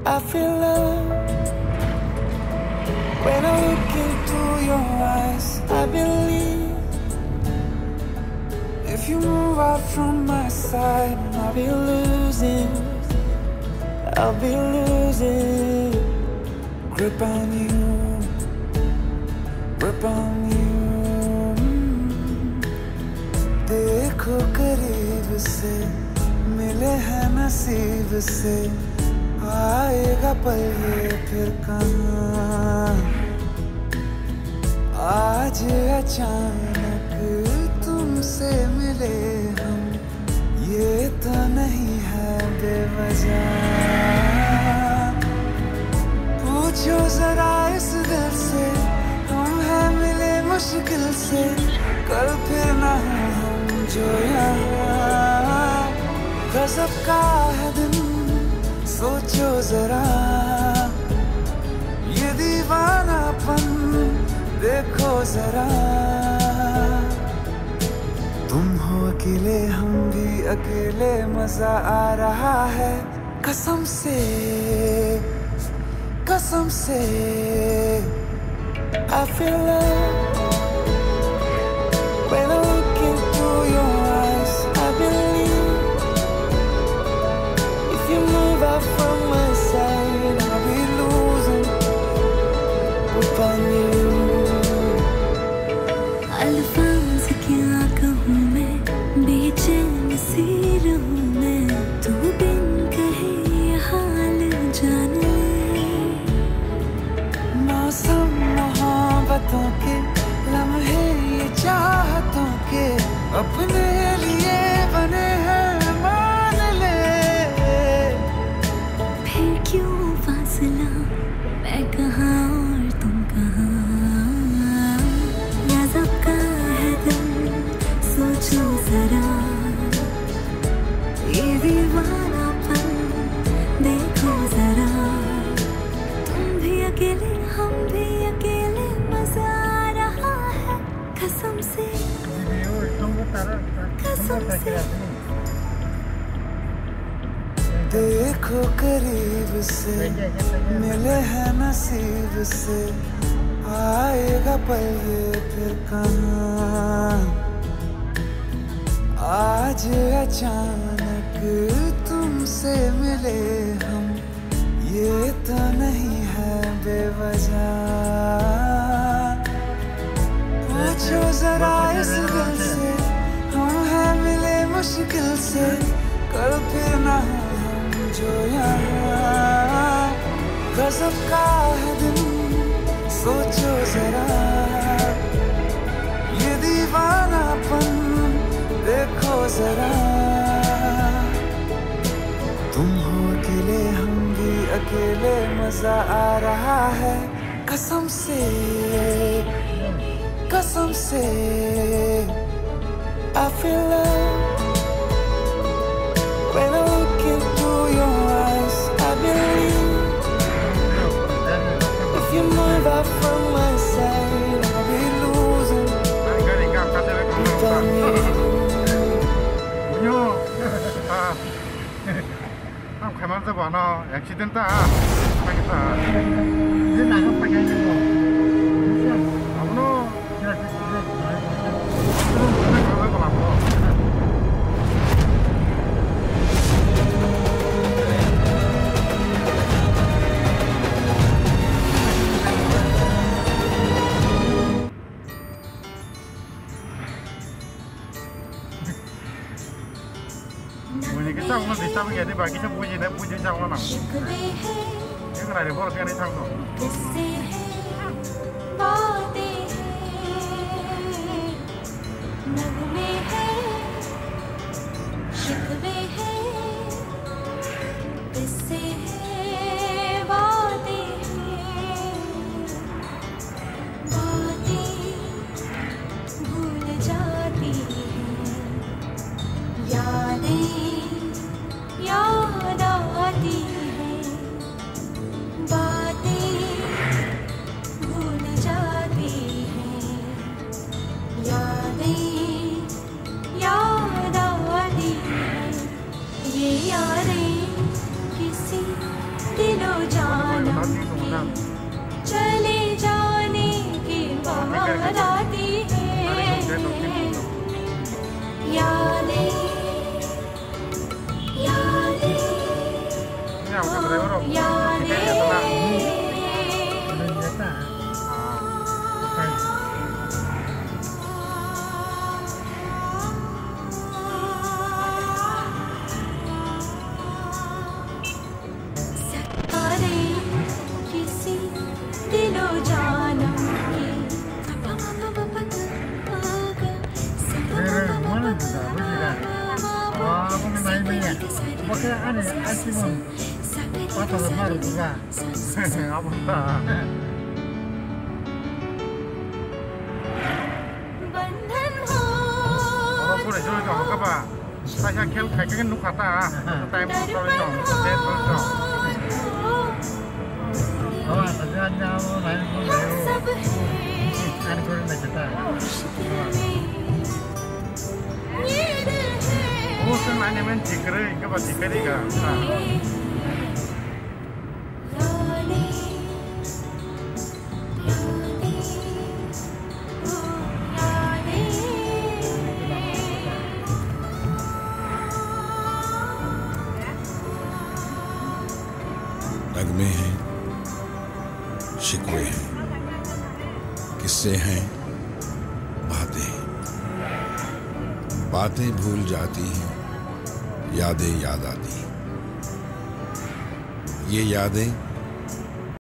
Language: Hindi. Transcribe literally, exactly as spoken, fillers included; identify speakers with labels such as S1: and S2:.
S1: I feel love when I look into your eyes. I believe if you move out from my side, I'll be losing, I'll be losing grip on you, grip on you. देखो करीब से मिले हैं नसीब से, आएगा पल ये फिर कहाँ। आज अचानक तुमसे मिले हम, ये तो नहीं है बेवजह। पूछो जरा इस दिल से, हम हैं मिले मुश्किल से, कल फिर ना हम जो यहाँ। गजब का है दिन सोचो जरा, ये दीवानापन देखो जरा। तुम हो अकेले हम भी अकेले, मजा आ रहा है कसम से, कसम से। I feel love when I look into your eyes. I believe if you move out from my side, I'll be losing upon you.
S2: अल्फाज क्या कहूँ मैं, बेचैन सी रहूँ मैं, तू बिन कहे ये हाल जान ले।
S1: मौसम मोहब्बतों के लम्हे ये चाहतों के, अपने लिए बने हैं मान ले।
S2: फिर क्यों फासला, मैं कहाँ और तुम कहाँ। गजब का है दिल सोचो जरा, ये दीवानापन देखो जरा। तुम भी अकेले हम भी अकेले, मजा आ रहा है कसम से, कसम से।
S1: देखो करीब से मिले हैं नसीब से, आएगा पल ये फिर कहाँ। आज अचानक तुमसे मिले हम, ये तो नहीं है बेवजह। पूछो जरा इस दिल से, हम हैं मिले मुश्किल से, कल फिर ना हम जो यहाँ। गजब का है दिन सोचो जरा, ये दीवानापन देखो जरा। तुम हो अकेले हम भी अकेले, मजा आ रहा है कसम से, कसम से। I feel love when I look into your eyes. I believe if you move out from my side, I'll be losing upon you.
S3: 가만히 봐, 너 액시던트 하겠다. 이제 나가 빠져 있는 거. 아무나 그냥 오늘 디스타브 해야 돼. 바퀴 좀 보이네. 보이지 않나? 이거 나를 보러 가는 상도.
S2: दिलों चले जाने की बात आती है यादें यादें
S3: Makanya aneh, asli mau patah baru juga. Apa tak? Orang pun ada juga apa? Saya kel kayak kan nuk kata, time kalau jom, set kalau jom. Oh, tapi anda mau main pun baru. Anda kurang macam Oh, kan mana main Tiprasa, ini apa Tiprasa kan?
S4: नगमे हैं, शिकवे हैं, किस्से हैं, बातें हैं, बातें भूल जाती हैं, यादें याद आती हैं। ये यादें